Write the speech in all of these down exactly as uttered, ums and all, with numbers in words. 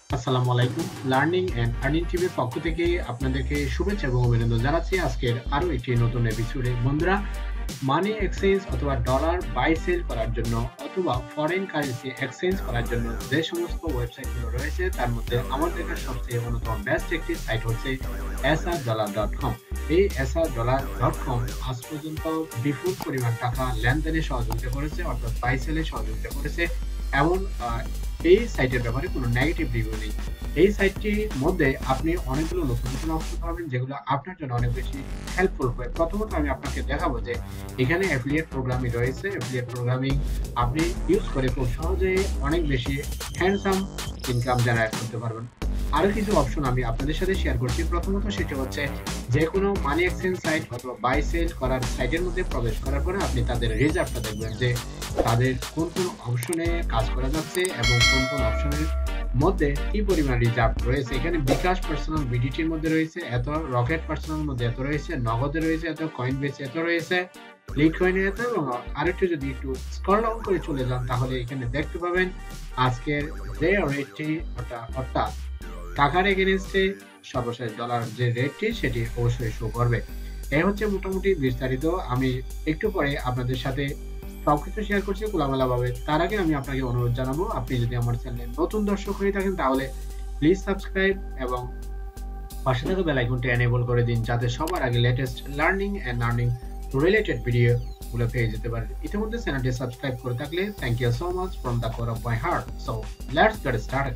আসসালামু আলাইকুম। Learning and earning টিভির পক্ষ থেকে আপনাদেরকে শুভেচ্ছা এবং অভিনন্দন জানাচ্ছি আজকের আরো একটি নতুন এপিসোডে। বন্ধুরা, মানি এক্সচেঞ্জ অথবা ডলার বাই সেল করার জন্য অথবা ফরেন কারেন্সি এক্সচেঞ্জ করার জন্য যে সমস্ত ওয়েবসাইটগুলো রয়েছে তার মধ্যে আমার দেখা সবচেয়ে অন্যতম বেস্ট একটি সাইট হচ্ছে S R dollar dot com. এই S R dollar dot com আজ পর্যন্ত বিপুল পরিমাণ টাকা লেনদেনে সহযোগিতা করেছে, অর্থাৎ বাই সেলে সহযোগিতা করেছে। এমন এই সাইটের ব্যাপারে কোনো নেগেটিভ রিভিউ নেই। এই সাইটটির মধ্যে আপনি অনেকগুলো নতুন নতুন অপশন পাবেন যেগুলো আপনার জন্য অনেক বেশি হেল্পফুল হবে। প্রথমত আমি আপনাকে দেখাবো যে এখানে অ্যাফিলিয়েট প্রোগ্রামিং রয়েছে। অ্যাফিলিয়েট প্রোগ্রামিং আপনি ইউজ করে খুব সহজে অনেক বেশি হ্যান্ডসাম ইনকাম জেনারেট করতে পারবেন। আরো কিছু অপশন আমি আপনাদের সাথে শেয়ার করছি। প্রথমত সেটি হচ্ছে যে কোনো মানি এক্সচেঞ্জ সাইট অথবা বাই সেল করার সাইটের মধ্যে প্রবেশ করার পরে আপনি তাদের রিজার্ভটা দেখবেন যে তাদের কোন কোন অপশনে কাজ করা যাচ্ছে এবং কোন কোন অপশনের মধ্যে কি পরিমাণ রিজার্ভ রয়েছে। এখানে বিকাশ পার্সোনাল বিডিটির মধ্যে রয়েছে এত, রকেট পার্সোনাল মধ্যে এত রয়েছে, নগদে রয়েছে এত, কয়েনবেস এত রয়েছে, লিটকয়েনে এত, এবং আরেকটু যদি একটু স্ক্রল ডাউন করে চলে যান তাহলে এখানে দেখতে পাবেন আজকের যে রেটটি অর্থাৎ টাকার এগেইনস্টে সর্বশেষ ডলার যে রেটটি সেটি অবশ্যই শো করবে। এই হচ্ছে মোটামুটি বিস্তারিত। আমি একটু পরে আপনাদের সাথে সবকিছু শেয়ার করছি খোলামেলা ভাবে। তার আগে আমি আপনাকে অনুরোধ জানাবো, আপনি যদি আমার চ্যানেলে নতুন দর্শক হয়ে থাকেন তাহলে প্লিজ সাবস্ক্রাইব এবং পাশে থাকা বেল আইকনটি এনেবল করে দিন যাতে সবার আগে latest learning and earning related video গুলো পেয়ে যেতে পারেন। ইতিমধ্যে চ্যানেলটি সাবস্ক্রাইব করে থাকলে thank you so much from the core of my heart. So let's get started.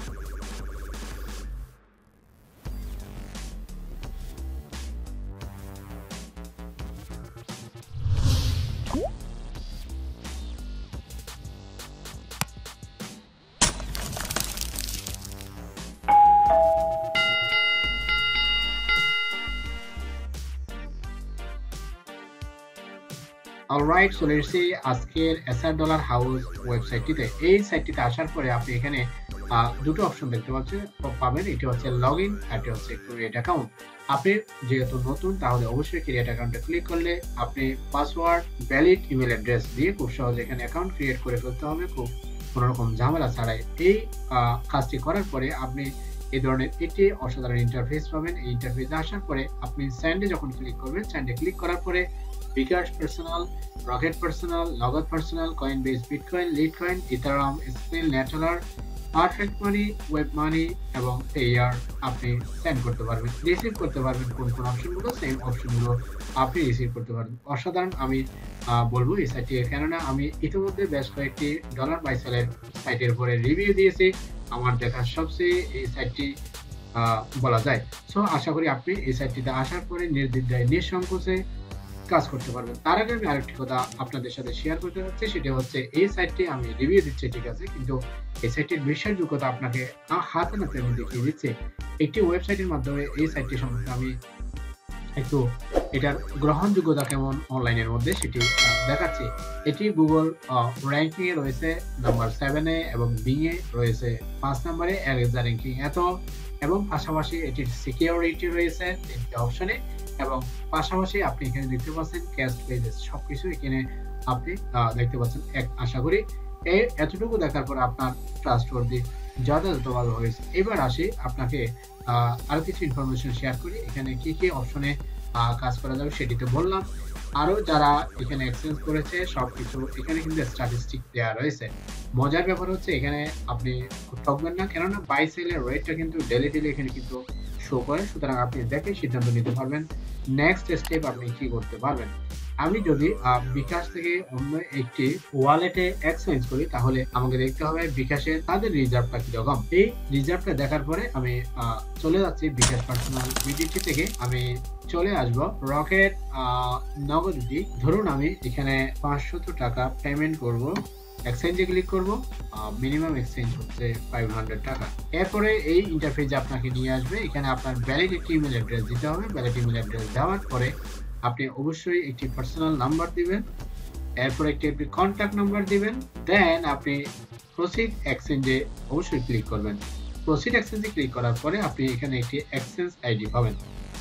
Alright, চলে এসেছি আজকের এস আর ডলার হাউস ওয়েবসাইটটিতে। এই সাইটটিতে আসার পরে আপনি এখানে দুটো অপশন দেখতে পাচ্ছেন পাবেন। এটি হচ্ছে লগ ইন আর এটি হচ্ছে ক্রিয়েট অ্যাকাউন্ট। আপনি যেহেতু নতুন তাহলে অবশ্যই ক্রিয়েট অ্যাকাউন্টে ক্লিক করলে আপনি পাসওয়ার্ড, ভ্যালিড ইমেল অ্যাড্রেস দিয়ে খুব সহজে এখানে অ্যাকাউন্ট ক্রিয়েট করে ফেলতে হবে, খুব কোনো রকম ঝামেলা ছাড়াই। এই কাজটি করার পরে আপনি এই ধরনের একটি অসাধারণ ইন্টারফেস পাবেন। এই ইন্টারফেসে আসার পরে আপনি স্যান্ডে যখন ক্লিক করবেন, স্যান্ডে ক্লিক করার পরে bKash personal, rocket personal, Nagad personal, Coinbase, bitcoin, litecoin, Ethereum, spin, Neteller, Perfect Money, WebMoney এবং পেয়ার আপনি সেন্ড করতে পারবেন, রিসিভ করতে পারবেন। কোন কোন অপশনগুলো, সেম অপশনগুলো আপনি রিসিভ করতে পারবেন। অসাধারণ আমি বলবো এই সাইটটি, কেননা আমি ইতিমধ্যে বেশ কয়েকটি ডলার বাই সেলের সাইটের উপরে রিভিউ দিয়েছি। আমার দেখা সবচেয়ে এই সাইটটি বলা যায়। সো আশা করি আপনি এই সাইটটিতে আসার পরে নির্দ্বিধায় নিঃসংকোচে কাজ করতে পারবেন। তার আগে আমি আরেকটি কথা আপনাদের সাথে শেয়ার করতে যাচ্ছি, সেটা হচ্ছে এই সাইটটি আমি রিভিউ দিচ্ছি ঠিক আছে, কিন্তু এই সাইটটির বিশ্বাসযোগ্যতা আপনাকে হাতে নাতে আমি দেখিয়ে দিচ্ছি। একটি ওয়েবসাইটের মাধ্যমে এই সাইটটি সম্পর্কে আমি একটু এটার গ্রহণযোগ্যতা কেমন অনলাইনের মধ্যে সেটি দেখাচ্ছি। এটি গুগল র্যাঙ্কিং এ রয়েছে নাম্বার সেভেনে এবং বিং এ রয়েছে পাঁচ নম্বরে, এরেজা র্যাঙ্কিং এত, এবং পাশাপাশি এটির সিকিউরিটি রয়েছে তিনটি অপশনে, এবং পাশাপাশি আপনি এখানে দেখতে পাচ্ছেন ক্যাশ পেজেস, সবকিছু এখানে আপনি দেখতে পাচ্ছেন। এক আশা করি এই এতটুকু দেখার পর আপনার ট্রাস্টওয়ার্দি যথাযথভাবে হয়েছে। এবার আসি আপনাকে আরো কিছু ইনফরমেশন শেয়ার করি। এখানে কি কি অপশনে কাজ করা যাবে সেটিতে বললাম। আরো যারা এখানে এক্সচেঞ্জ করেছে সবকিছু এখানে কিন্তু স্ট্যাটিস্টিক দেওয়া রয়েছে। মজার ব্যাপার হচ্ছে এখানে আপনি ঠকবেন না, কেননা বাই সেলের রেটটা কিন্তু ডেলি ডেলি এখানে কিন্তু শো করে, সুতরাং আপনি দেখে সিদ্ধান্ত নিতে পারবেন নেক্সট স্টেপ আপনি কি করতে পারবেন। আমি যদি বিকাশ থেকে অন্য একটি ওয়ালেটে এক্সচেঞ্জ করি তাহলে আমাকে দেখতে হবে বিকাশের তাদের রিজার্ভটা কিরকম। এই রিজার্ভটা দেখার পরে আমি চলে যাচ্ছি বিকাশ পার্সোনাল বিডিটি থেকে আমি চলে আসব রকেট নগদটি। ধরুন আমি এখানে পাঁচশত টাকা পেমেন্ট করব, এক্সচেঞ্জে ক্লিক করব, মিনিমাম এক্সচেঞ্জ হচ্ছে পাঁচ হাজার টাকা। এরপরে এই ইন্টারফেসে আপনাকে নিয়ে আসবে, এখানে আপনার ভ্যালিড একটি ইমেল অ্যাড্রেস দিতে হবে। ভ্যালিড ইমেল অ্যাড্রেস দেওয়ার পরে আপনি অবশ্যই একটি পার্সোনাল নাম্বার দিবেন, এরপর একটি একটি কন্ট্যাক্ট নাম্বার দিবেন, দেন আপনি প্রসিড এক্সচেঞ্জে অবশ্যই ক্লিক করবেন। প্রসিড এক্সচেঞ্জে ক্লিক করার পরে আপনি এখানে একটি এক্সচেঞ্জ আইডি পাবেন।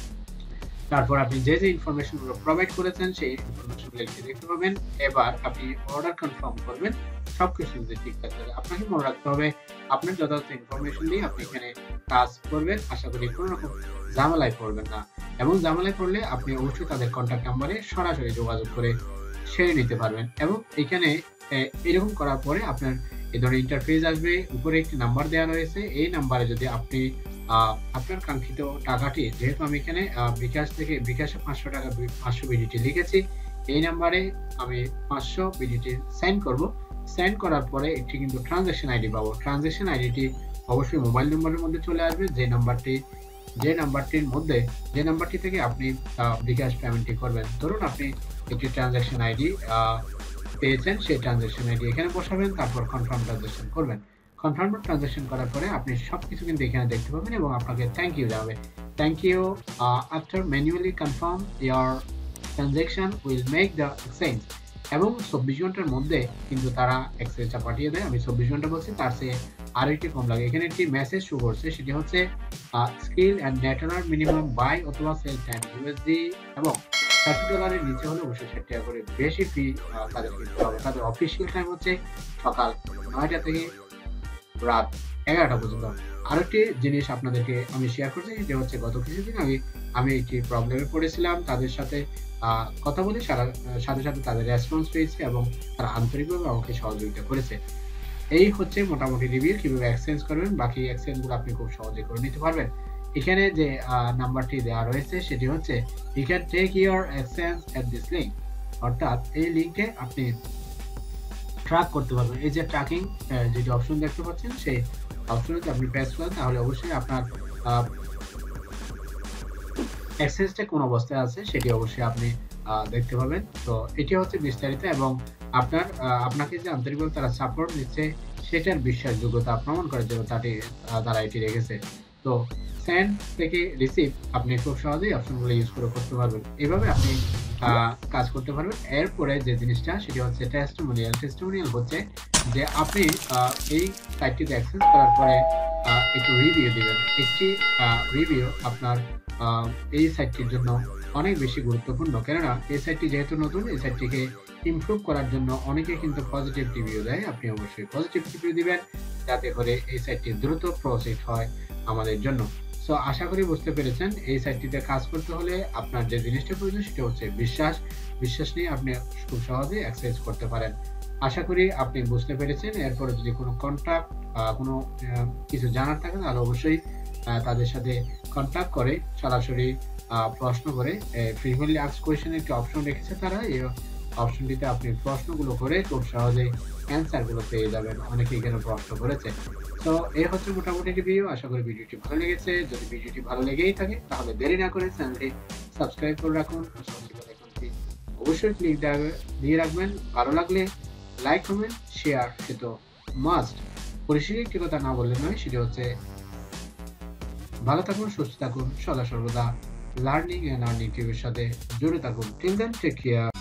তারপর আপনি যে যে ইনফরমেশনগুলো প্রোভাইড করেছেন সেই ইনফরমেশনগুলো এখানে দেখতে পাবেন। এবার আপনি অর্ডার কনফার্ম করবেন। সবকিছু যদি ঠিকঠাক থাকে আপনাকে মনে রাখতে হবে আপনার যথাযথ ইনফরমেশন দিয়ে আপনি এখানে কাজ করবেন। আশা করি কোনো রকম ঝামেলায় পড়বেন না। এবং ঝামেলায় পড়লে আপনি অবশ্যই তাদের কন্টাক্ট নাম্বারে সরাসরি যোগাযোগ করে সেরে নিতে পারবেন। এবং এখানে এরকম করার পরে আপনার এই ধরনের ইন্টারফেস আসবে। উপরে একটি নাম্বার দেওয়া রয়েছে। এই নাম্বারে যদি আপনি আপনার কাঙ্ক্ষিত টাকাটি, যেহেতু আমি এখানে বিকাশ থেকে বিকাশে পাঁচশো টাকা পাঁচশো বিডিটি লিখেছি, এই নাম্বারে আমি পাঁচশো বিডিটি সেন্ড করব। সেন্ড করার পরে একটি কিন্তু ট্রানজাকশন আইডি পাবো। ট্রানজাকশন আইডিটি অবশ্যই মোবাইল নম্বরের মধ্যে চলে আসবে, যে নাম্বারটি যে নাম্বারটির মধ্যে যে নাম্বারটি থেকে আপনি বিকাশ পেমেন্টটি করবেন। ধরুন আপনি একটি ট্রানজাকশন আইডি পেয়েছেন, সেই ট্রানজাকশন আইডি এখানে বসাবেন, তারপর কনফার্ম ট্রানজাকশন করবেন। কনফার্ম ট্রানজাকশন করার পরে আপনি সবকিছু কিন্তু এখানে দেখতে পাবেন এবং আপনাকে থ্যাংক ইউ যাবে। Thank you after manually confirm your transaction will make the exchange. এবং চব্বিশ ঘন্টার মধ্যে কিন্তু তারা এক্সচেঞ্জটা পাঠিয়ে দেয়। আমি চব্বিশ ঘন্টা বলছি, তার চেয়ে আরো একটি কম লাগে। এখানে একটি মেসেজ শো করছে, সেটি হচ্ছে skill and network minimum buy অথবা সেল টাইম ইউএসডি এবং ষাট ডলারের নিচে হলে অবশ্যই ষাট টাকা করে বেশি ফি তাদের দিতে হবে। তাদের অফিসিয়াল টাইম হচ্ছে সকাল নয়টা থেকে রাত এগারোটা পর্যন্ত। আরেকটি জিনিস আপনাদেরকে আমি শেয়ার করছি, যে হচ্ছে গত কিছুদিন আগে আমি একটি প্রবলেমে পড়েছিলাম। তাদের সাথে কথা বলে সারা সাথে সাথে তাদের রেসপন্স পেয়েছে এবং তারা আন্তরিকভাবে আমাকে সহযোগিতা করেছে। এই হচ্ছে মোটামুটি রিভিউ কিভাবে এক্সচেঞ্জ করবেন। বাকি এক্সচেঞ্জগুলো আপনি খুব সহজে করে নিতে পারবেন। এখানে যে নাম্বারটি দেওয়া রয়েছে সেটি হচ্ছে you can take your exchange at this link, অর্থাৎ এই লিঙ্কে আপনি ট্র্যাক করতে পারবেন। এই যে ট্র্যাকিং যেটি অপশন দেখতে পাচ্ছেন, সেই অপশনে যদি আপনি প্রেস করেন তাহলে অবশ্যই আপনার এক্সচেঞ্জটা কোন অবস্থায় আছে সেটি অবশ্যই আপনি দেখতে পাবেন। তো এটি হচ্ছে বিস্তারিত এবং আপনার আপনাকে যে আন্তরিকভাবে তারা সাপোর্ট দিচ্ছে সেটার বিশ্বাসযোগ্যতা প্রমাণ করার জন্য তাটি তারা এটি রেখেছে। তো সেন্ড থেকে রিসিভ আপনি খুব সহজেই অপশনগুলো ইউজ করে করতে পারবেন। এভাবে আপনি কাজ করতে পারবেন। এরপরে যে জিনিসটা সেটি হচ্ছে টেস্টিমোনিয়াল। টেস্টিমোনিয়াল হচ্ছে যে আপনি এই সাইটটিতে অ্যাক্সেস করার পরে একটু রিভিউ দিবেন। একটি রিভিউ আপনার এই সাইটটির জন্য অনেক বেশি গুরুত্বপূর্ণ, কেননা এই সাইটটি যেহেতু নতুন, এই সাইটটিকে ইমপ্রুভ করার জন্য অনেকে কিন্তু পজিটিভ রিভিউ দেয়। আপনি অবশ্যই পজিটিভ রিভিউ দিবেন যাতে করে এই সাইটটি দ্রুত প্রসিড হয় আমাদের জন্য। সো আশা করি বুঝতে পেরেছেন। এই সাইটটিতে কাজ করতে হলে আপনার যে জিনিসটা প্রয়োজন সেটা হচ্ছে বিশ্বাস। বিশ্বাস নিয়ে আপনি খুব সহজেই অ্যাক্সেস করতে পারেন। আশা করি আপনি বুঝতে পেরেছেন। এরপরে যদি কোনো কন্ট্যাক্ট কোনো কিছু জানার থাকে তাহলে অবশ্যই তাদের সাথে কন্ট্যাক্ট করে সরাসরি প্রশ্ন করে ফ্রিকুয়েন্টলি আস্কড কোয়েশ্চেন একটি অপশন রেখেছে তারা। এই অপশনটিতে আপনি প্রশ্নগুলো করে খুব সহজেই অ্যান্সারগুলো পেয়ে যাবেন। অনেকে এখানে প্রশ্ন করেছে। তো এই হচ্ছে মোটামুটি রিভিউ। আশা করি ভিডিওটি ভালো লেগেছে। যদি ভিডিওটি ভালো লেগেই থাকে তাহলে দেরি না করে চ্যানেলটি সাবস্ক্রাইব করে রাখুন। অবশ্যই ক্লিক দিয়ে রাখবেন। ভালো লাগলে লাইক কমেন্ট শেয়ার সে তো মাস্ট। পরিশেষে একটি কথা না বললে নয়, সেটি হচ্ছে ভালো থাকুন, সুস্থ থাকুন, সদা সর্বদা লার্নিং এন্ড আর্নিং টিভির সাথে জুড়ে থাকুন। Till then take care.